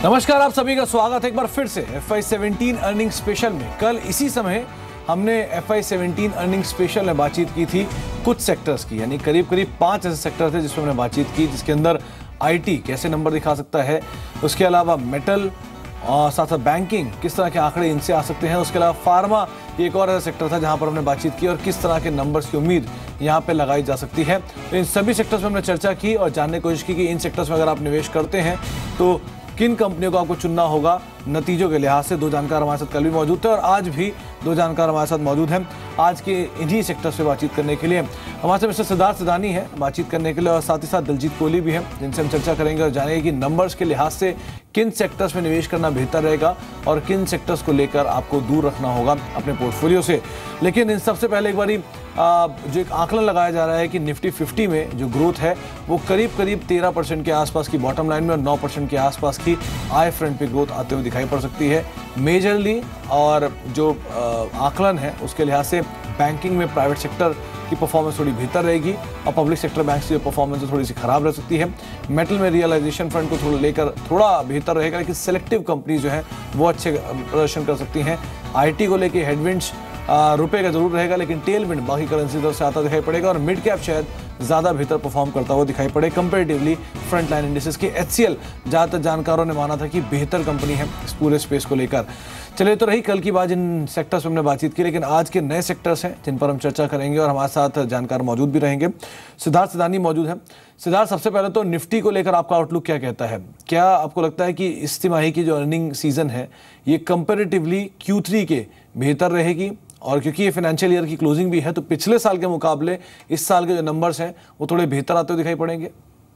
नमस्कार, आप सभी का स्वागत है एक बार फिर से FY17 अर्निंग स्पेशल में। कल इसी समय हमने FY17 अर्निंग स्पेशल में बातचीत की थी कुछ सेक्टर्स की, यानी करीब 5 ऐसे सेक्टर थे जिसमें हमने बातचीत की, जिसके अंदर IT कैसे नंबर दिखा सकता है, उसके अलावा मेटल और साथ साथ बैंकिंग किस तरह के आंकड़े इनसे आ सकते हैं, उसके अलावा फार्मा एक और ऐसा सेक्टर था जहां पर हमने बातचीत की और किस तरह के नंबर्स की उम्मीद यहां पे लगाई जा सकती है। तो इन सभी सेक्टर्स में हमने चर्चा की और जानने की कोशिश की कि इन सेक्टर्स में अगर आप निवेश करते हैं तो किन कंपनियों को आपको चुनना होगा नतीजों के लिहाज से। दो जानकार हमारे साथ कल भी मौजूद थे और आज भी दो जानकार हमारे साथ मौजूद हैं आज के इन्हीं सेक्टर्स पे बातचीत करने के लिए। हमारे साथ मिस्टर सिद्धार्थ सिदानी है बातचीत करने के लिए और साथ ही साथ दिलजीत कोहली भी हैं जिनसे हम चर्चा करेंगे और जानेंगे कि नंबर्स के लिहाज से किन सेक्टर्स में निवेश करना बेहतर रहेगा और किन सेक्टर्स को लेकर आपको दूर रखना होगा अपने पोर्टफोलियो से। लेकिन इन सबसे पहले एक बारी जो एक आंकलन लगाया जा रहा है कि निफ्टी 50 में जो ग्रोथ है वो करीब 13% के आसपास की बॉटम लाइन में और 9% के आसपास की आई फ्रंट पे ग्रोथ आते हुए दिखाई पड़ सकती है मेजरली। और जो आकलन है उसके लिहाज से बैंकिंग में प्राइवेट सेक्टर की परफॉर्मेंस थोड़ी बेहतर रहेगी और पब्लिक सेक्टर बैंक्स की परफॉर्मेंस थोड़ी सी खराब रह सकती है। मेटल में रियलाइजेशन फ्रंट को थोड़ा बेहतर रहेगा, लेकिन सेलेक्टिव कंपनी जो है वो अच्छे प्रदर्शन कर सकती हैं। IT को लेके हेडविंड्स रुपए का जरूर रहेगा, लेकिन टेल विंड बाकी करेंसी तरफ से आता दिखाई पड़ेगा और मिड कैप शायद ज़्यादा बेहतर परफॉर्म करता हुआ दिखाई पड़े कंपैरेटिवली फ्रंट लाइन इंडिसेस की। HCL ज़्यादातर जानकारों ने माना था कि बेहतर कंपनी है इस पूरे स्पेस को लेकर। चलिए, तो रही कल की बात, जिन सेक्टर्स में हमने बातचीत की, लेकिन आज के नए सेक्टर्स हैं जिन पर हम चर्चा करेंगे और हमारे साथ जानकार मौजूद भी रहेंगे। सिद्धार्थ सिदानी मौजूद हैं। सिद्धार्थ, सबसे पहले तो निफ्टी को लेकर आपका आउटलुक क्या कहता है? क्या आपको लगता है कि इस तिमाही की जो अर्निंग सीजन है ये कंपैरेटिवली Q3 के बेहतर रहेगी? और क्योंकि ये फाइनेंशियल ईयर की क्लोजिंग भी है तो पिछले साल के मुकाबले इस साल के जो नंबर्स हैं वो थोड़े बेहतर आते हुए दिखाई पड़ेंगे।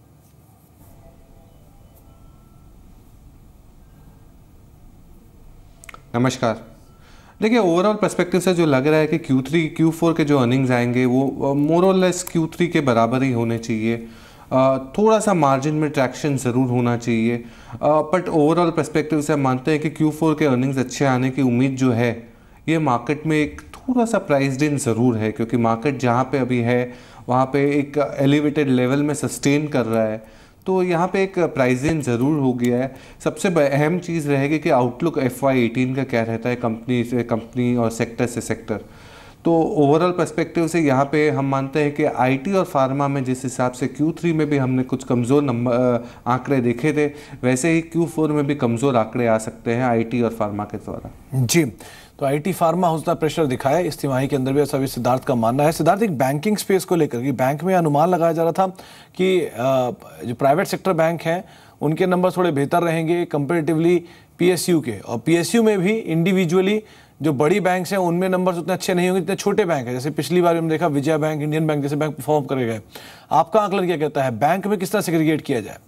नमस्कार। देखिए, ओवरऑल पर्सपेक्टिव से जो लग रहा है कि Q3 Q4 के जो अर्निंग्स आएंगे वो मोर और लेस Q3 के बराबर ही होने चाहिए। थोड़ा सा मार्जिन में ट्रैक्शन ज़रूर होना चाहिए, बट ओवरऑल पर्सपेक्टिव से हम मानते हैं कि Q4 के अर्निंग्स अच्छे आने की उम्मीद जो है ये मार्केट में एक थोड़ा सा प्राइस्ड इन ज़रूर है, क्योंकि मार्केट जहाँ पे अभी है वहाँ पे एक एलिवेटेड लेवल में सस्टेन कर रहा है, तो यहाँ पे एक प्राइस इन ज़रूर हो गया है। सबसे अहम चीज़ रहेगी कि आउटलुक FY18 का क्या रहता है कंपनी से कंपनी और सेक्टर से सेक्टर। तो ओवरऑल पर्सपेक्टिव से यहाँ पे हम मानते हैं कि IT और फार्मा में जिस हिसाब से Q3 में भी हमने कुछ कमज़ोर आंकड़े देखे थे, वैसे ही Q4 में भी कमज़ोर आंकड़े आ सकते हैं IT और फार्मा के द्वारा। जी, तो IT फार्मा उतना प्रेशर दिखाया इस तिमाही के अंदर भी, ऐसा भी सिद्धार्थ का मानना है। सिद्धार्थ, एक बैंकिंग स्पेस को लेकर कि बैंक में अनुमान लगाया जा रहा था कि जो प्राइवेट सेक्टर बैंक हैं उनके नंबर थोड़े बेहतर रहेंगे कंपेरेटिवली PSU के, और PSU में भी इंडिविजुअली जो बड़ी बैंक्स हैं उनमें नंबर्स उतने अच्छे नहीं होंगे जितने छोटे बैंक हैं। जैसे पिछली बार हमने देखा विजया बैंक, इंडियन बैंक जैसे बैंक परफॉर्म करे गए। आपका आंकलन क्या कहता है, बैंक में किस तरह सेग्रीगेट किया जाए?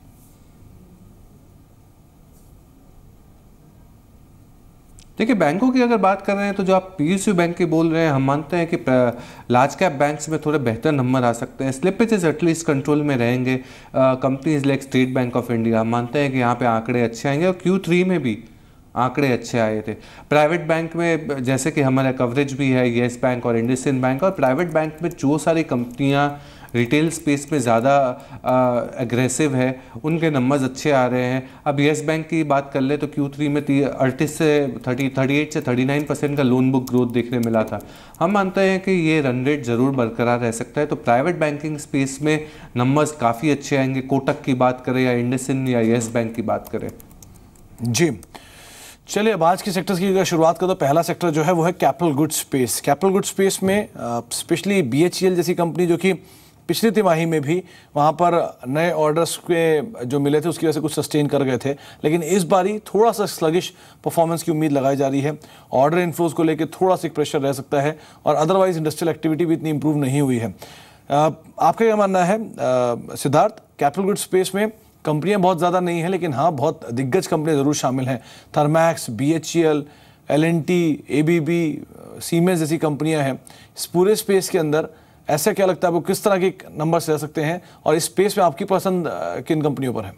देखिए, बैंकों की अगर बात कर रहे हैं तो जो आप PSU बैंक की बोल रहे हैं, हम मानते हैं कि लार्ज कैप बैंक्स में थोड़े बेहतर नंबर आ सकते हैं। स्लिपेजेस एटलीस्ट कंट्रोल में रहेंगे। Companies like State Bank of India, हम मानते हैं कि यहाँ पे आंकड़े अच्छे आएंगे और Q3 में भी आंकड़े अच्छे आए थे। प्राइवेट बैंक में जैसे कि हमारा कवरेज भी है येस बैंक और इंडसइंड बैंक, और प्राइवेट बैंक में जो सारी कंपनियाँ रिटेल स्पेस में ज़्यादा एग्रेसिव है उनके नंबर्स अच्छे आ रहे हैं। अब येस बैंक की बात कर ले तो Q3 में 38 से 39% का लोन बुक ग्रोथ देखने मिला था। हम मानते हैं कि ये रन रेट ज़रूर बरकरार रह सकता है, तो प्राइवेट बैंकिंग स्पेस में नंबर्स काफ़ी अच्छे आएंगे। कोटक की बात करें या इंडसइंड या येस बैंक की बात करें। जी, चलिए, अब आज की सेक्टर्स की अगर शुरुआत करें तो पहला सेक्टर जो है वो है capital goods space. Capital goods space में स्पेशली BHEL जैसी कंपनी जो कि पिछली तिमाही में भी वहाँ पर नए ऑर्डर्स के जो मिले थे उसकी वजह से कुछ सस्टेन कर गए थे, लेकिन इस बारी थोड़ा सा स्लगिश परफॉर्मेंस की उम्मीद लगाई जा रही है। ऑर्डर इन्फ्लोज को लेकर थोड़ा सा प्रेशर रह सकता है और अदरवाइज इंडस्ट्रियल एक्टिविटी भी इतनी इंप्रूव नहीं हुई है। आपका क्या मानना है सिद्धार्थ, कैपिटल गुड्स स्पेस में कंपनियां बहुत ज़्यादा नहीं हैं लेकिन हाँ बहुत दिग्गज कंपनियां ज़रूर शामिल हैं। Thermax, BHEL, L&T, ABB, siemens जैसी कंपनियां हैं। इस पूरे स्पेस के अंदर ऐसा क्या लगता है आपको, किस तरह के नंबर्स रह सकते हैं और इस स्पेस में आपकी पसंद किन कंपनियों पर है?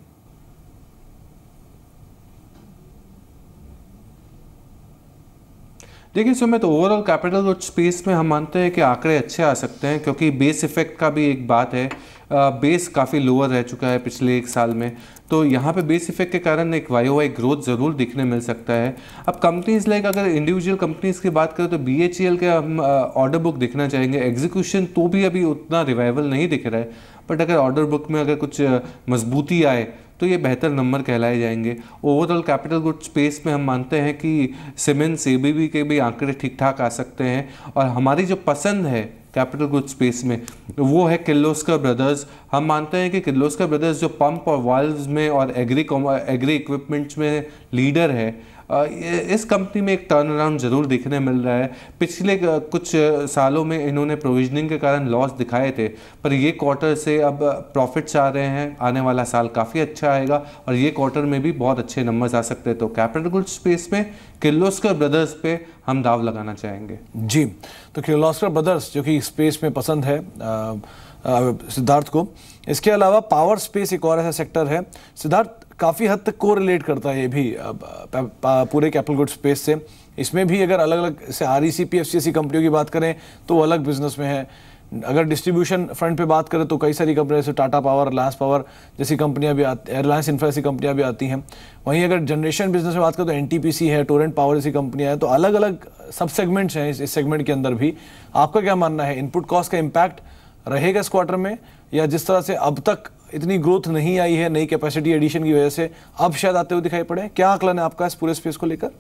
देखिए Sumit, overall capital goods space में हम मानते हैं कि आंकड़े अच्छे आ सकते हैं, क्योंकि बेस इफेक्ट का भी एक बात है। बेस काफ़ी लोअर रह चुका है पिछले एक साल में, तो यहाँ पे बेस इफेक्ट के कारण एक YOY ग्रोथ ज़रूर दिखने मिल सकता है। अब कंपनीज लाइक अगर इंडिविजुअल कंपनीज की बात करें तो BHEL के हम ऑर्डर बुक दिखना चाहेंगे। एग्जीक्यूशन तो भी अभी उतना रिवाइवल नहीं दिख रहा है, बट अगर ऑर्डर बुक में अगर कुछ मजबूती आए तो ये बेहतर नंबर कहलाए जाएंगे। ओवरऑल कैपिटल गुड स्पेस में हम मानते हैं कि सीमेंस ABB के भी आंकड़े ठीक ठाक आ सकते हैं, और हमारी जो पसंद है कैपिटल गुड स्पेस में वो है किर्लोस्कर ब्रदर्स। हम मानते हैं कि किर्लोस्कर ब्रदर्स जो पंप और वाल्व्स में और एग्री इक्विपमेंट्स में लीडर है, इस कंपनी में एक टर्न अराउंड ज़रूर दिखने मिल रहा है। पिछले कुछ सालों में इन्होंने प्रोविजनिंग के कारण लॉस दिखाए थे, पर ये क्वार्टर से अब प्रॉफिट्स आ रहे हैं। आने वाला साल काफ़ी अच्छा आएगा और ये क्वार्टर में भी बहुत अच्छे नंबर्स आ सकते हैं। तो कैपिटल गुड स्पेस में किर्लोस्कर ब्रदर्स पे हम दाव लगाना चाहेंगे। जी, तो किर्लोस्कर ब्रदर्स जो कि स्पेस में पसंद है सिद्धार्थ को। इसके अलावा पावर स्पेस एक और ऐसा सेक्टर है सिद्धार्थ, काफ़ी हद तक को रिलेट करता है ये भी पूरे कैपिटल गुड स्पेस से। इसमें भी अगर अलग अलग से REC PFC ऐसी कंपनियों की बात करें तो वो अलग बिजनेस में है। अगर डिस्ट्रीब्यूशन फ्रंट पे बात करें तो कई सारी कंपनियां जैसे टाटा पावर, रिलायंस पावर जैसी कंपनियां भी आती, रिलायंस इंफ्रा ऐसी कंपनियां भी आती हैं। वहीं अगर जनरेशन बिजनेस में बात करें तो NTPC है, टोरेंट पावर जैसी कंपनियां हैं। तो अलग अलग सब सेगमेंट्स हैं इस सेगमेंट के अंदर भी। आपका क्या मानना है, इनपुट कॉस्ट का इम्पैक्ट रहेगा इस क्वार्टर में, या जिस तरह से अब तक इतनी ग्रोथ नहीं आई है नई कैपेसिटी एडिशन की वजह से, अब शायद आते हुए दिखाई पड़े? क्या आकलन है आपका इस पूरे स्पेस को लेकर?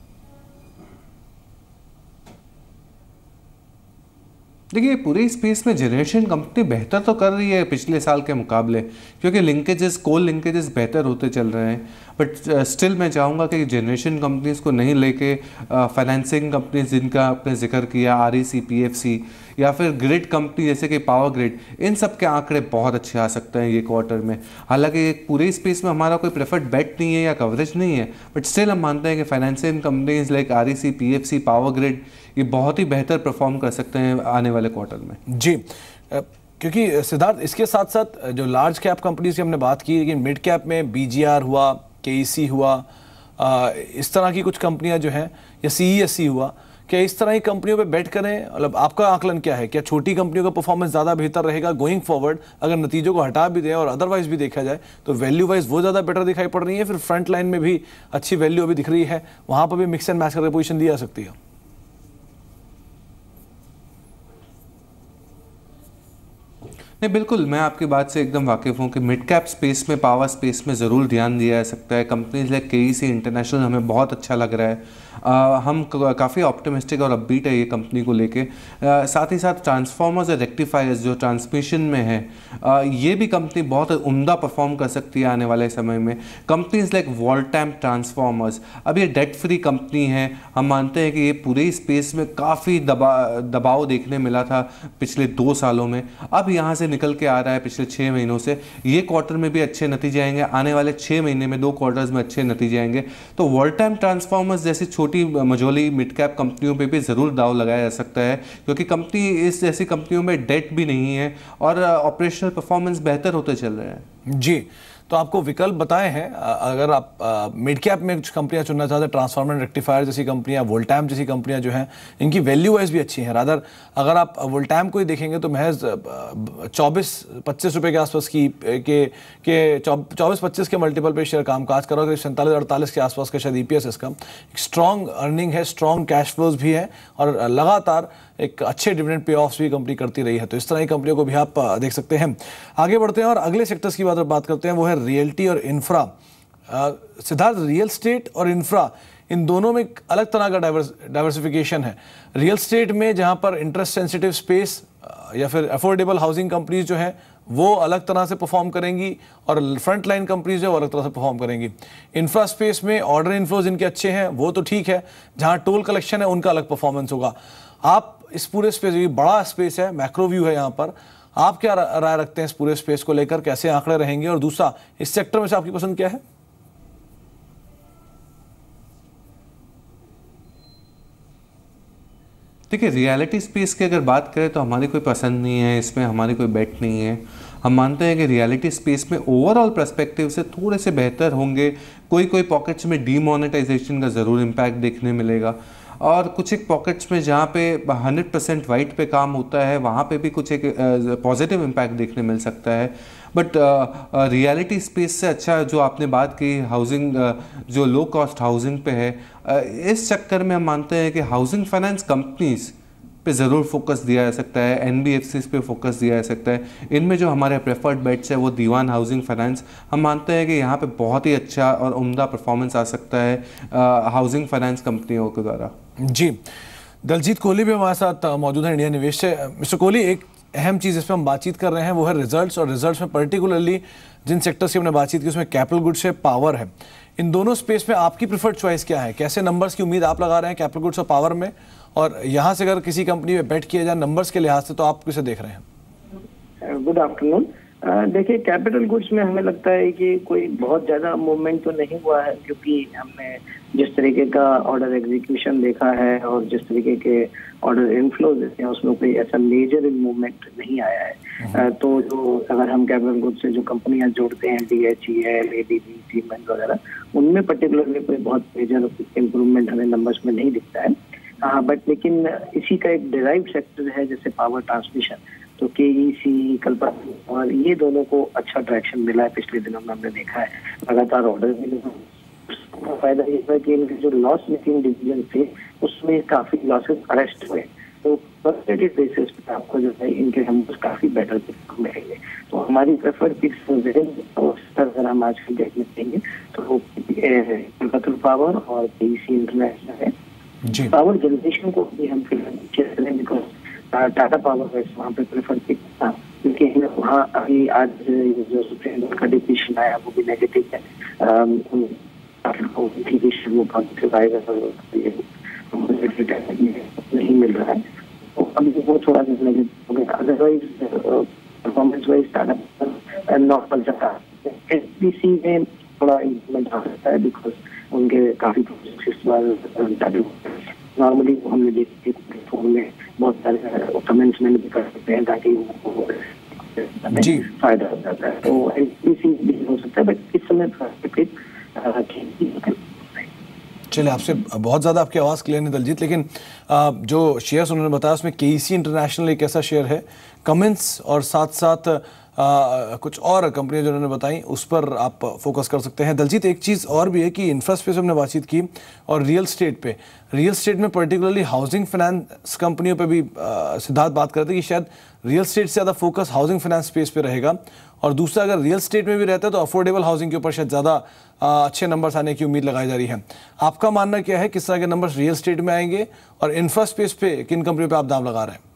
देखिए, पूरे स्पेस में जनरेशन कंपनी बेहतर तो कर रही है पिछले साल के मुकाबले, क्योंकि लिंकेजेस, कोल लिंकेजेस बेहतर होते चल रहे हैं। बट स्टिल मैं चाहूँगा कि जनरेशन कंपनीज को नहीं लेके फाइनेंसिंग कंपनीज जिनका आपने जिक्र किया, REC PFC या फिर ग्रिड कंपनी जैसे कि पावर ग्रिड, इन सब के आंकड़े बहुत अच्छे आ सकते हैं ये क्वार्टर में। हालांकि पूरे स्पेस में हमारा कोई प्रेफर्ड बेट नहीं है या कवरेज नहीं है, बट स्टिल हम मानते हैं कि financing companies like REC PFC, power grid ये बहुत ही बेहतर परफॉर्म कर सकते हैं आने वाले क्वार्टर में। जी, क्योंकि सिद्धार्थ इसके साथ साथ जो लार्ज कैप कंपनीज की हमने बात की, लेकिन मिड कैप में BGR हुआ, KEC हुआ, इस तरह की कुछ कंपनियां जो हैं, या CESC हुआ, क्या इस तरह की कंपनियों पे बेट करें? मतलब आपका आकलन क्या है, क्या छोटी कंपनियों का परफॉर्मेंस ज़्यादा बेहतर रहेगा गोइंग फॉरवर्ड? अगर नतीजों को हटा भी दें और अदरवाइज भी देखा जाए तो वैल्यू वाइज वो ज़्यादा बेटर दिखाई पड़ रही है, फिर फ्रंट लाइन में भी अच्छी वैल्यू अभी दिख रही है, वहाँ पर भी मिक्स एंड मैच करके पोजिशन दी जा सकती है? नहीं, बिल्कुल, मैं आपकी बात से एकदम वाकिफ़ हूँ कि मिड कैप स्पेस में, पावर स्पेस में ज़रूर ध्यान दिया जा सकता है। कंपनीज लाइक KEC इंटरनेशनल हमें बहुत अच्छा लग रहा है। हम काफ़ी ऑप्टिमिस्टिक और अपबीट है ये कंपनी को लेके। साथ ही साथ ट्रांसफार्मर्स और रेक्टिफायर्स जो ट्रांसमिशन में है, ये भी कंपनी बहुत उम्दा परफॉर्म कर सकती है आने वाले समय में। कंपनीज लाइक वोल्टैम्प ट्रांसफार्मर्स, अब ये डेट फ्री कंपनी है। हम मानते हैं कि ये पूरे स्पेस में काफ़ी दबाव देखने मिला था पिछले 2 सालों में, अब यहाँ से निकल के आ रहा है पिछले 6 महीनों से। ये क्वार्टर में भी अच्छे नतीजे आएंगे, आने वाले 6 महीने में 2 क्वार्टर्स में अच्छे नतीजे आएंगे। तो वोल्टैम्प ट्रांसफार्मर्स जैसी छोटी मझोली मिड कैप कंपनियों पे भी ज़रूर दाव लगाया जा सकता है, क्योंकि कंपनी इस जैसी कंपनियों में डेट भी नहीं है और ऑपरेशनल परफॉर्मेंस बेहतर होते चल रहे हैं। जी, तो आपको विकल्प बताए हैं। अगर आप मिड कैप में कुछ कंपनियां चुनना चाहते हैं, ट्रांसफार्मर रेक्टिफायर जैसी कंपनियां, वोल्टैम्प जैसी कंपनियां जो हैं, इनकी वैल्यू वाइज भी अच्छी हैं। रादर अगर आप वोल्टैम्प को ही देखेंगे तो महज 24-25 रुपये के आसपास की 24-25 के मल्टीपल पे शेयर कामकाज कर रहा है, 47-48 के आसपास का शायद EPS इसका। स्ट्रॉन्ग अर्निंग है, स्ट्रॉन्ग कैश फ्लोज भी है और लगातार एक अच्छे डिविडेंड पे ऑफ्स भी कंपनी करती रही है। तो इस तरह की कंपनियों को भी आप देख सकते हैं। आगे बढ़ते हैं और अगले सेक्टर्स की बात करते हैं, वो है रियल्टी और इंफ्रा। सिद्धार्थ, रियल स्टेट और इंफ्रा, इन दोनों में एक अलग तरह का डाइवर्सिफिकेशन है। रियल स्टेट में जहां पर इंटरेस्ट सेंसिटिव स्पेस या फिर अफोर्डेबल हाउसिंग कंपनीज जो हैं वो अलग तरह से परफॉर्म करेंगी और फ्रंट लाइन कंपनीज जो अलग तरह से परफॉर्म करेंगी। इंफ्रा स्पेस में ऑर्डर इनफ्लोज इनके अच्छे हैं, वो तो ठीक है, जहां टोल कलेक्शन है उनका अलग परफॉर्मेंस होगा। आप इस पूरे स्पेस, ये बड़ा स्पेस है, मैक्रो व्यू है यहाँ पर, आप क्या राय रखते हैं इस पूरे स्पेस को लेकर, कैसे आंकड़े रहेंगे? और दूसरा, इस सेक्टर में से आपकी पसंद क्या है? देखिए, रियलिटी स्पेस की अगर बात करें तो हमारी कोई पसंद नहीं है, इसमें हमारी कोई बेट नहीं है। हम मानते हैं कि रियलिटी स्पेस में ओवरऑल पर्सपेक्टिव से थोड़े से बेहतर होंगे। कोई पॉकेट्स में डीमोनेटाइजेशन का ज़रूर इम्पैक्ट देखने मिलेगा। और कुछ एक पॉकेट्स में जहाँ पे 100% वाइट पे काम होता है वहाँ पे भी कुछ एक पॉजिटिव इम्पैक्ट देखने मिल सकता है। बट रियलिटी स्पेस से अच्छा जो आपने बात की हाउसिंग, जो लो कॉस्ट हाउसिंग पे है, इस चक्कर में हम मानते हैं कि हाउसिंग फाइनेंस कंपनीज पे ज़रूर फोकस दिया जा सकता है, एनबीएफसीज पे फोकस दिया जा सकता है। इनमें जो हमारे प्रेफर्ड बेट्स है वो दीवान हाउसिंग फाइनेंस, हम मानते हैं कि यहाँ पे बहुत ही अच्छा और उम्दा परफॉर्मेंस आ सकता है हाउसिंग फाइनेंस कंपनियों के द्वारा। जी, दलजीत कोहली भी हमारे साथ मौजूद है इंडिया निवेश से। मिस्टर कोहली, एक अहम चीज़ इस पर हम बातचीत कर रहे हैं वो है रिजल्ट्स, और रिजल्ट्स में पर्टिकुलरली जिन सेक्टर्स की हमने बातचीत की उसमें कैपिटल गुड्स है, पावर है। इन दोनों स्पेस में आपकी प्रेफर्ड चॉइस क्या है? कैसे नंबर्स की उम्मीद आप लगा रहे हैं कैपिटल गुड्स और पावर में? और यहाँ से अगर किसी कंपनी में बेट किया जाए नंबर्स के लिहाज से तो आप किसे देख रहे हैं? Good afternoon. देखिए, कैपिटल गुड्स में हमें लगता है कि कोई बहुत ज़्यादा मूवमेंट तो नहीं हुआ है, क्योंकि हमने जिस तरीके का ऑर्डर एग्जीक्यूशन देखा है और जिस तरीके के ऑर्डर इनफ्लो देते हैं उसमें कोई ऐसा मेजर मूवमेंट नहीं आया है। तो जो अगर हम कैपिटल गुड्स से जो कंपनियां जोड़ते हैं DHEL, ADB, सीमेंट वगैरह, उनमें पर्टिकुलरली कोई बहुत मेजर इम्प्रूवमेंट हमें नंबर्स में नहीं दिखता है। हाँ, बट लेकिन इसी का एक डिराइव्ड सेक्टर है जैसे पावर ट्रांसमिशन, तो KEC, कल्पना, और ये दोनों को अच्छा ट्रैक्शन मिला है पिछले दिनों में, हमने देखा है लगातार ऑर्डर मिले। फायदा ये है कि इनके जो लॉस मेकिंग डिवीजन थे उसमें काफी लॉसेस अरेस्ट हुए, तो परसेंटेज बेसिस पे आपको जो है इनके नंबर्स काफी बेटर मिलेंगे। तो हमारी प्रेफर्ड पिक्स अगर हम आज की डेट में देंगे तो कल्पना पावर और KEC इंटरनेशनल है। पावर जनरेशन को भी हम फिलहाल बिकॉज टाटा पावर वहाँ पे प्रेफर किया, क्योंकि वहाँ अभी आज जो सुप्रीम कोर्ट का डिसीजन आया वो भी नेगेटिव है। वो पॉजिटिव आएगा नहीं मिल रहा है, तो अभी वो थोड़ा नेगेटिव हो गया। Otherwise performance wise Tata normal चलता है। SPC में थोड़ा इम्प्रूवमेंट आ सकता है बिकॉज उनके काफी प्रोजेक्ट्स नॉर्मली हमने देखी फोन में बहुत सारे कमेंट्स में भी कर सकते हैं ताकि जी फायदा हो जाता है। तो SPC भी हो सकता है, बट इस समय चलिए, आपसे बहुत ज़्यादा आपकी आवाज़ क्लियर नहीं दलजीत, लेकिन जो शेयर्स उन्होंने बताया उसमें KEC इंटरनेशनल एक ऐसा शेयर है, कमेंट्स और साथ साथ कुछ और कंपनियां जो उन्होंने बताई उस पर आप फोकस कर सकते हैं। दलजीत, एक चीज़ और भी है कि इंफ्रास्ट्रक्चर पे हमने बातचीत की और रियल स्टेट में पर्टिकुलरली हाउसिंग फाइनेंस कंपनियों पे भी सिद्धार्थ बात करते हैं कि शायद रियल स्टेट से ज़्यादा फोकस हाउसिंग फाइनेंस स्पेस पे रहेगा, और दूसरा अगर रियल स्टेट में भी रहता है तो अफोर्डेबल हाउसिंग के ऊपर शायद ज़्यादा अच्छे नंबर्स आने की उम्मीद लगाई जा रही है। आपका मानना क्या है, किस तरह के नंबर्स रियल स्टेट में आएंगे और इंफ्रा स्पेस पे किन कंपनियों पे आप दाम लगा रहे हैं?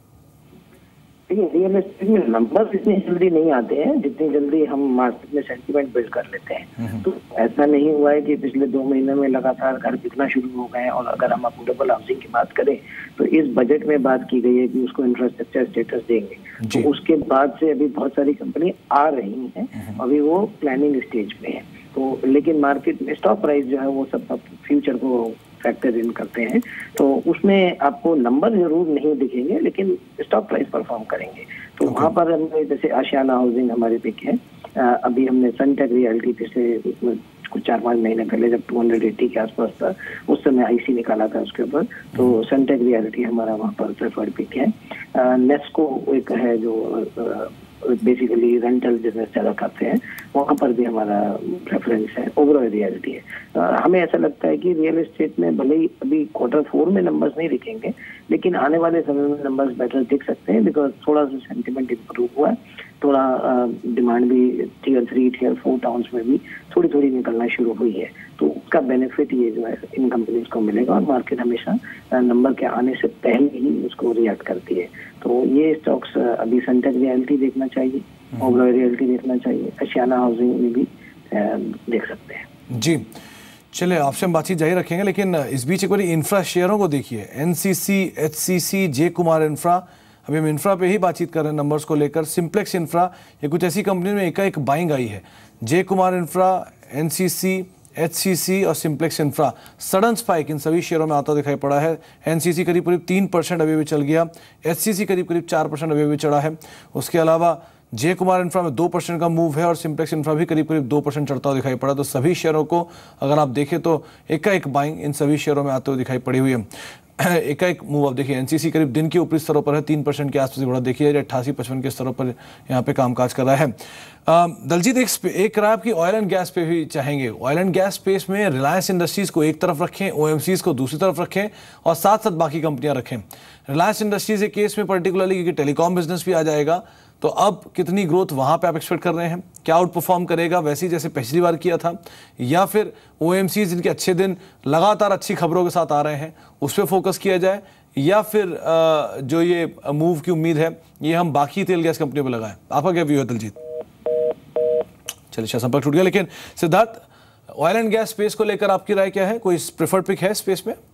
रियल एस्टेट में नंबर इतनी जल्दी नहीं आते हैं जितनी जल्दी हम मार्केट में सेंटीमेंट बिल्ड कर लेते हैं। तो ऐसा नहीं हुआ है कि पिछले 2 महीने में लगातार घर बिकना शुरू हो गए हैं। और अगर हम अफोर्डेबल हाउसिंग की बात करें तो इस बजट में बात की गई है कि उसको इंफ्रास्ट्रक्चर स्टेटस देंगे, तो उसके बाद से अभी बहुत सारी कंपनी आ रही हैं, अभी वो प्लानिंग स्टेज पे है। तो लेकिन मार्केट में स्टॉक प्राइस जो है वो सब फ्यूचर को फैक्टर इन करते हैं, तो उसमें आपको नंबर जरूर नहीं दिखेंगे लेकिन स्टॉक प्राइस परफॉर्म करेंगे। तो वहाँ पर हमने जैसे आशियाना हाउसिंग हमारे पिक है, अभी हमने सनटेक रियल्टी पिछले कुछ 4-5 महीने पहले जब 280 के आसपास था उस समय IC निकाला था उसके ऊपर, तो सनटेक रियल्टी हमारा वहाँ पर प्रेफर्ड पिक है। नेस्को एक है जो बेसिकली रेंटल बिजनेस ज़्यादा करते हैं, वहाँ पर भी हमारा प्रेफरेंस है। ओवरऑल रियलिटी है, हमें ऐसा लगता है कि रियल एस्टेट में भले ही अभी Q4 में नंबर्स नहीं दिखेंगे लेकिन आने वाले समय में नंबर्स बेटर दिख सकते हैं, बिकॉज थोड़ा सा सेंटिमेंट इम्प्रूव हुआ है, थोड़ा डिमांड भी Tier 3, Tier 4 टाउन्स में भी थोड़ी निकलना शुरू हुई है। तो उसका बेनिफिट ये जो है इन कंपनीज को मिलेगा, और मार्केट हमेशा नंबर के आने से पहले ही उसको रिएक्ट करती है। तो ये स्टॉक्स अभी सनटेक रियल्टी देखना चाहिए, ओवरऑल रियल्टी देखना चाहिए, आशियाना हाउसिंग में भी देख सकते हैं। जी, चलिए, आपसे हम बातचीत जारी रखेंगे, लेकिन इस बीच एक बार इंफ्रा शेयरों को देखिए। NCC, HCC, J Kumar infra, अभी हम इंफ्रा पे ही बातचीत कर रहे हैं नंबर्स को लेकर। सिंप्लेक्स इंफ्रा, ये कुछ ऐसी कंपनी में एकाएक बाइंग आई है। J Kumar infra, NCC, HCC और सिंप्लेक्स इंफ्रा, सडन स्पाइक इन सभी शेयरों में आता दिखाई पड़ा है। NCC करीब 3% अभी भी चल गया, HCC करीब 4% अभी भी चढ़ा है। उसके अलावा जे कुमार इंफ्रा में 2% का मूव है और सिंप्लेक्स इंफ्रा भी करीब 2% चढ़ता हुआ दिखाई पड़ा। तो सभी शेयरों को अगर आप देखें तो एकाएक बाइंग इन सभी शेयरों में आते हुए दिखाई पड़ी हुई है। एकाएक मूव आप देखिए, एनसीसी करीब दिन के ऊपरी स्तरों पर है, 3% के आसपास बढ़ा, देखिए 88-55 के स्तरों पर यहाँ पे कामकाज कर रहा है। दलजीत, एक राय आपकी ऑयल एंड गैस पे भी चाहेंगे। ऑयल एंड गैस स्पेस में रिलायंस इंडस्ट्रीज को एक तरफ रखें, ओएमसीज को दूसरी तरफ रखें और साथ साथ बाकी कंपनियां रखें। रिलायंस इंडस्ट्रीज के केस में पर्टिकुलरली क्योंकि टेलीकॉम बिजनेस भी आ जाएगा, तो अब कितनी ग्रोथ वहां पे आप एक्सपेक्ट कर रहे हैं? क्या आउट परफॉर्म करेगा वैसे ही जैसे पिछली बार किया था, या फिर ओएमसी जिनके अच्छे दिन लगातार अच्छी खबरों के साथ आ रहे हैं उस पर फोकस किया जाए, या फिर जो ये मूव की उम्मीद है ये हम बाकी तेल गैस कंपनियों पर लगाएं? आपका क्या व्यू है दलजीत? चलिए, संपर्क छूट गया, लेकिन Siddharth, oil and gas space को लेकर आपकी राय क्या है? कोई प्रेफर्ड पिक है स्पेस में?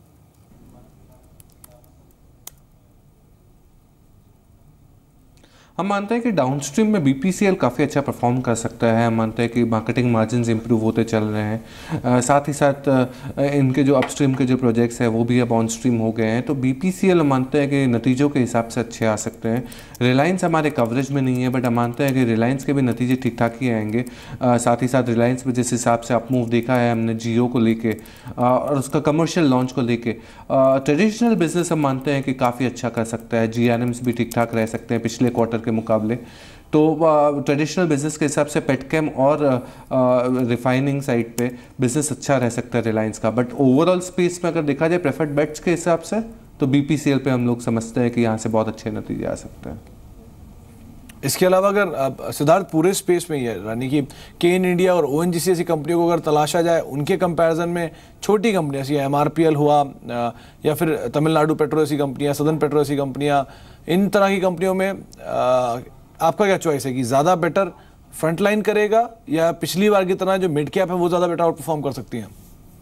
हम मानते हैं कि डाउनस्ट्रीम में बीपीसीएल काफ़ी अच्छा परफॉर्म कर सकता है। हम मानते हैं कि मार्केटिंग मार्जिन्स इंप्रूव होते चल रहे हैं, साथ ही साथ इनके जो अपस्ट्रीम के जो प्रोजेक्ट्स हैं वो भी अब ऑन स्ट्रीम हो गए हैं, तो बीपीसीएल हम मानते हैं कि नतीजों के हिसाब से अच्छे आ सकते हैं। रिलायंस हमारे कवरेज में नहीं है, बट हम मानते हैं कि रिलायंस के भी नतीजे ठीक ठाक ही आएंगे। साथ ही साथ रिलायंस में जिस हिसाब से अप मूव देखा है हमने जियो को लेके और उसका कमर्शियल लॉन्च को लेके, ट्रेडिशनल बिजनेस हम मानते हैं कि काफ़ी अच्छा कर सकता है। जीआरएम्स भी ठीक ठाक रह सकते हैं पिछले क्वार्टर के मुकाबले। तो ट्रेडिशनल बिजनेस के हिसाब से पेटकेम और रिफाइनिंग साइड पे बिजनेस अच्छा रह सकता है रिलायंस का। बट ओवरऑल स्पेस में अगर देखा जाए प्रेफर्ड बेट्स के हिसाब से, तो बीपीसीएल पे हम लोग समझते हैं कि यहाँ से बहुत अच्छे नतीजे आ सकते हैं। इसके अलावा अगर सिद्धार्थ पूरे स्पेस में ही है, यानी कि केन इंडिया और ओएनजीसी ऐसी कंपनियों को अगर तलाशा जाए, उनके कंपैरिजन में छोटी कंपनियां जैसे एमआरपीएल हुआ या फिर तमिलनाडु पेट्रो ऐसी कंपनियां, सदर्न पेट्रो ऐसी कंपनियां, इन तरह की कंपनियों में आपका क्या चॉइस है कि ज़्यादा बेटर फ्रंटलाइन करेगा या पिछली बार की तरह जो मिड कैप है वो ज़्यादा बेटर आउट परफॉर्म कर सकती हैं?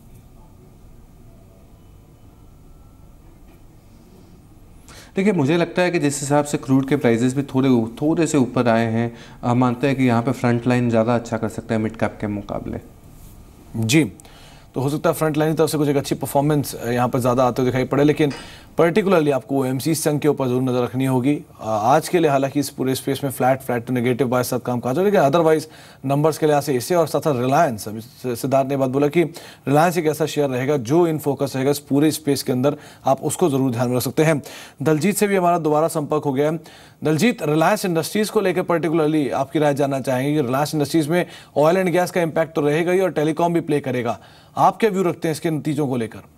देखिए, मुझे लगता है कि जिस हिसाब से क्रूड के प्राइसेस भी थोड़े से ऊपर आए हैं, हम मानते हैं कि यहाँ पे फ्रंट लाइन ज़्यादा अच्छा कर सकता है मिड कैप के मुकाबले। जी, तो हो सकता है फ्रंट लाइन की तरफ से कुछ एक अच्छी परफॉर्मेंस यहाँ पर ज़्यादा आते हुए दिखाई पड़े, लेकिन पर्टिकुलरली आपको ओएमसी संघ के ऊपर जरूर नजर रखनी होगी। आज के लिए हालांकि इस पूरे स्पेस में फ्लैट टू नेगेटिव बाय साथ काम काज हो, लेकिन अदरवाइज नंबर्स के लिहाज से इससे और साथ साथ रिलायंस, सिद्धार्थ ने बात बोला कि रिलायंस एक ऐसा शेयर रहेगा जो इन फोकस रहेगा इस पूरे स्पेस के अंदर, आप उसको जरूर ध्यान में रख सकते हैं। दलजीत से भी हमारा दोबारा संपर्क हो गया है। दलजीत, रिलायंस इंडस्ट्रीज को लेकर पर्टिकुलरली आपकी राय जानना चाहेंगे कि रिलायंस इंडस्ट्रीज में ऑयल एंड गैस का इंपैक्ट तो रहेगा ही और टेलीकॉम भी प्ले करेगा, आप क्या व्यू रखते हैं इसके नतीजों को लेकर?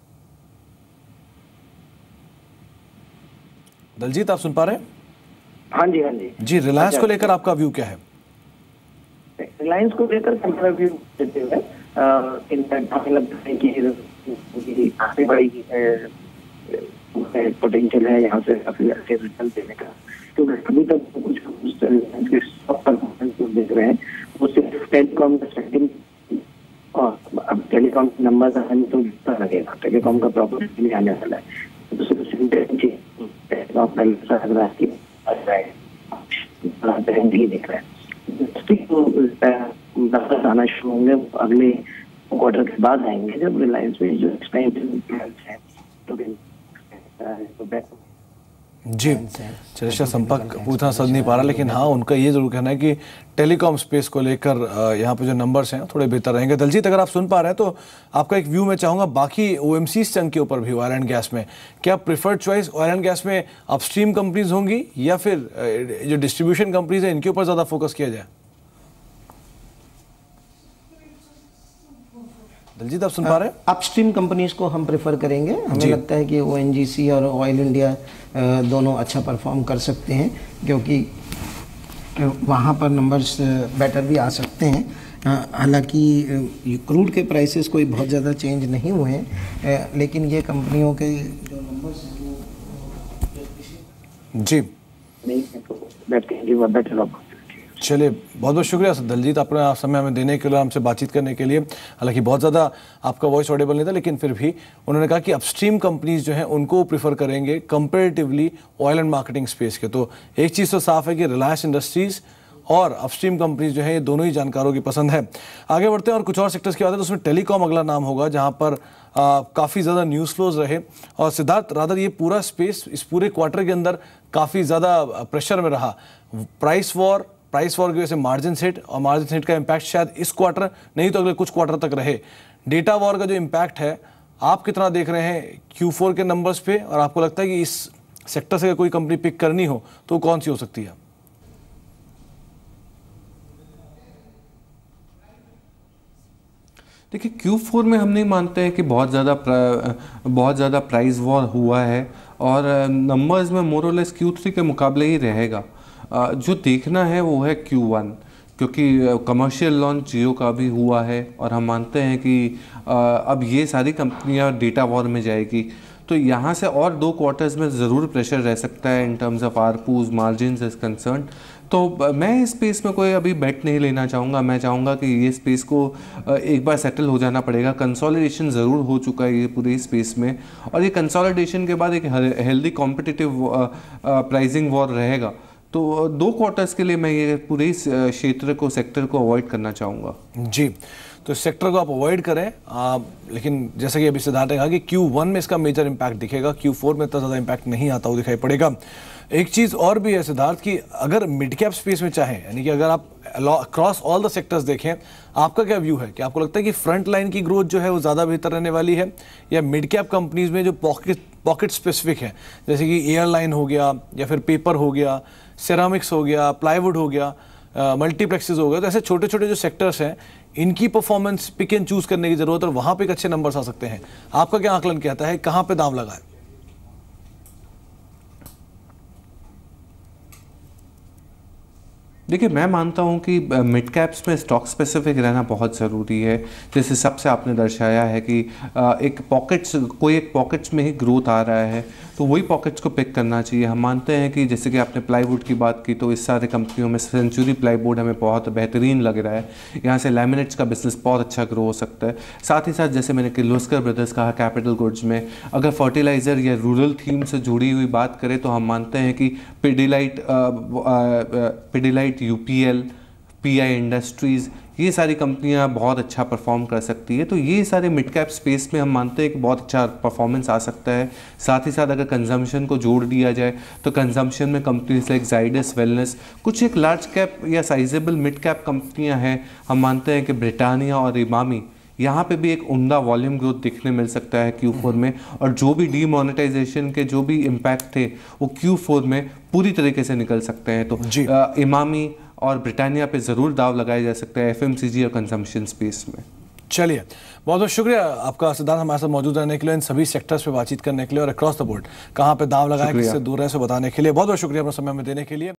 दलजीत, आप सुन पा रहे हैं? हाँ जी, हाँ जी जी, रिलायंस को लेकर आपका व्यू क्या है? रिलायंस को लेकर हमारा व्यू देते हुए इनफैक्ट हमें लगता है कि काफी बड़ी पोटेंशियल है यहाँ से काफी अच्छे रिजल्ट देने का। तो अभी तक कुछ रिलायंस के स्टॉक परफॉर्मेंस देख रहे हैं वो सिर्फ टेलीकॉम का सेटिंग, और अब टेलीकॉम नंबर आने तो लगेगा, टेलीकॉम का प्रॉपर नहीं आने वाला है। आना शुरू होंगे अगले क्वार्टर के बाद आएंगे, जब रिलायंस में जो एक्सपेंशन प्लान्स हैं जी। चलिए, संपर्क पूरी तरह सज नहीं पा रहा, लेकिन हाँ उनका ये जरूर कहना है कि टेलीकॉम स्पेस को लेकर यहाँ पे जो नंबर्स हैं थोड़े बेहतर रहेंगे। दलजीत, अगर आप सुन पा रहे हैं तो आपका एक व्यू मैं चाहूँगा बाकी ओएमसी संघ के ऊपर भी ऑयल एंड गैस में, क्या preferred choice oil and gas में अपस्ट्रीम कंपनीज होंगी या फिर जो डिस्ट्रीब्यूशन कंपनीज है इनके ऊपर ज़्यादा फोकस किया जाए? दलजीत, आप सुन पा रहे हैं? अपस्ट्रीम कंपनीज को हम प्रेफर करेंगे। हमें लगता है कि ओएनजीसी और ऑयल इंडिया दोनों अच्छा परफॉर्म कर सकते हैं, क्योंकि वहाँ पर नंबर्स बेटर भी आ सकते हैं। हालांकि क्रूड के प्राइसेस कोई बहुत ज़्यादा चेंज नहीं हुए हैं, लेकिन ये कंपनियों के जो नंबर्स हैं वो जी बेटर। चलिए, बहुत बहुत शुक्रिया दलजीत अपना समय हमें देने के लिए, हमसे बातचीत करने के लिए। हालांकि बहुत ज़्यादा आपका वॉइस ऑडिबल नहीं था, लेकिन फिर भी उन्होंने कहा कि अपस्ट्रीम कंपनीज जो हैं उनको प्रीफर करेंगे comparatively oil and marketing space के। तो एक चीज़ तो साफ है कि रिलायंस इंडस्ट्रीज़ और अपस्ट्रीम कंपनीज जो है ये दोनों ही जानकारों की पसंद है। आगे बढ़ते हैं और कुछ और सेक्टर्स की बात है तो उसमें टेलीकॉम अगला नाम होगा, जहाँ पर काफ़ी ज़्यादा न्यूज़ फ्लोज रहे। और सिद्धार्थ, रादर ये पूरा स्पेस इस पूरे क्वार्टर के अंदर काफ़ी ज़्यादा प्रेशर में रहा। प्राइस वॉर की वजह से मार्जिन हिट, और मार्जिन हिट का इम्पैक्ट शायद इस क्वार्टर नहीं तो अगले कुछ क्वार्टर तक रहे। डेटा वॉर का जो इम्पैक्ट है आप कितना देख रहे हैं Q4 के नंबर्स पे, और आपको लगता है कि इस सेक्टर से कोई कंपनी पिक करनी हो तो कौन सी हो सकती है? देखिए Q4 में हम नहीं मानते हैं कि बहुत ज़्यादा प्राइस वॉर हुआ है, और नंबर्स में मोर और लेस Q3 के मुकाबले ही रहेगा। जो देखना है वो है Q1, क्योंकि कमर्शियल लॉन्च जियो का भी हुआ है और हम मानते हैं कि अब ये सारी कंपनियां डेटा वॉर में जाएगी, तो यहाँ से और 2 क्वार्टर्स में ज़रूर प्रेशर रह सकता है इन टर्म्स ऑफ आरपूज, मार्जिन्स इज कंसर्न। तो मैं इस स्पेस में कोई अभी बेट नहीं लेना चाहूँगा। मैं चाहूँगा कि ये स्पेस को एक बार सेटल हो जाना पड़ेगा। कंसोलिडेशन ज़रूर हो चुका है ये पूरे स्पेस में, और ये कंसोलिडेशन के बाद एक हेल्दी कॉम्पिटिटिव प्राइसिंग वॉर रहेगा। तो 2 क्वार्टर्स के लिए मैं ये पूरे क्षेत्र को, सेक्टर को अवॉइड करना चाहूँगा। जी, तो इस सेक्टर को आप अवॉइड करें, लेकिन जैसे कि अभी सिद्धार्थ ने कहा कि Q1 में इसका मेजर इम्पैक्ट दिखेगा, Q4 में इतना ज़्यादा इम्पैक्ट नहीं आता, वो दिखाई पड़ेगा। एक चीज़ और भी है सिद्धार्थ कि अगर मिड कैप स्पेस में चाहें, यानी कि अगर आप अक्रॉस ऑल द सेक्टर्स देखें, आपका क्या व्यू है कि आपको लगता है कि फ्रंट लाइन की ग्रोथ जो है वो ज़्यादा बेहतर रहने वाली है, या मिड कैप कंपनीज में जो पॉकेट स्पेसिफिक है, जैसे कि एयरलाइन हो गया, या फिर पेपर हो गया, सेरामिक्स हो गया, प्लाईवुड हो गया, मल्टीप्लेक्सेस हो गए, तो ऐसे छोटे छोटे जो सेक्टर्स हैं इनकी परफॉर्मेंस पिक एंड चूज करने की जरूरत है, और वहां पे एक अच्छे नंबर्स आ सकते हैं। आपका क्या आकलन कहता है, कहां पे दाम लगाए? देखिए मैं मानता हूं कि मिड कैप्स में स्टॉक स्पेसिफिक रहना बहुत ज़रूरी है। जैसे सबसे आपने दर्शाया है कि कोई एक पॉकेट्स में ही ग्रोथ आ रहा है, तो वही पॉकेट्स को पिक करना चाहिए। हम मानते हैं कि जैसे कि आपने प्लाईवुड की बात की, तो इस सारे कंपनियों में सेंचुरी प्लाईवुड हमें बहुत बेहतरीन लग रहा है। यहाँ से लैमिनेट्स का बिजनेस बहुत अच्छा ग्रो हो सकता है। साथ ही साथ जैसे मैंने किर्लोस्कर ब्रदर्स कहा, कैपिटल गुड्स में अगर फर्टिलाइज़र या रूरल थीम से जुड़ी हुई बात करें तो हम मानते हैं कि पिडिलाइट, यूपीएल, पीआई इंडस्ट्रीज़, ये सारी कंपनियां बहुत अच्छा परफॉर्म कर सकती है। तो ये सारे मिड कैप स्पेस में हम मानते हैं कि बहुत अच्छा परफॉर्मेंस आ सकता है। साथ ही साथ अगर कंजम्पशन को जोड़ दिया जाए तो कंजम्पशन में कंपनीज लाइक जाइडस वेलनेस, कुछ एक लार्ज कैप या साइजेबल मिड कैप कंपनियां हैं। हम मानते हैं कि ब्रिटानिया और इमामी, यहाँ पे भी एक उम्दा वॉल्यूम ग्रोथ दिखने मिल सकता है Q4 में, और जो भी डीमोनेटाइजेशन के जो भी इम्पैक्ट थे वो Q4 में पूरी तरीके से निकल सकते हैं। तो इमामी और ब्रिटानिया पे ज़रूर दाव लगाया जा सकता है FMCG और कंजम्पशन स्पेस में। चलिए, बहुत बहुत शुक्रिया आपका सिद्धार्थ, हमारे साथ मौजूद रहने के लिए, इन सभी सेक्टर्स पे बातचीत करने के लिए, और अक्रॉस द बोर्ड कहाँ पे दाव लगाए, किससे दूर रहे, सो बताने के लिए बहुत बहुत शुक्रिया अपना समय में देने के लिए।